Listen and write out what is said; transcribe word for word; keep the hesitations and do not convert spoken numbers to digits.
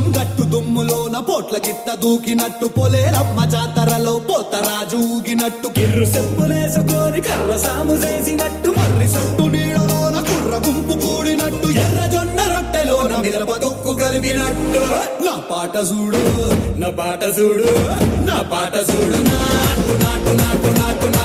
గట్టు దుమ్ములోన పోట్ల గిట్ట దూకినట్టు పొలేరమ్మ జాతరలో పోతరాజు ఊగినట్టు కిర్రు చెప్పులేసుకొని కర్ర సాము చేసినట్టు మర్రి సొట్టు నీడలోన కుర్ర గుంపు కూడినట్టు ఎర్ర జొన్న రొట్టెలోన మిరప తొక్కు కలిపినట్టు నా పాట చూడు నా పాట చూడు నా పాట చూడు నాటు నాటు నాటు నాటు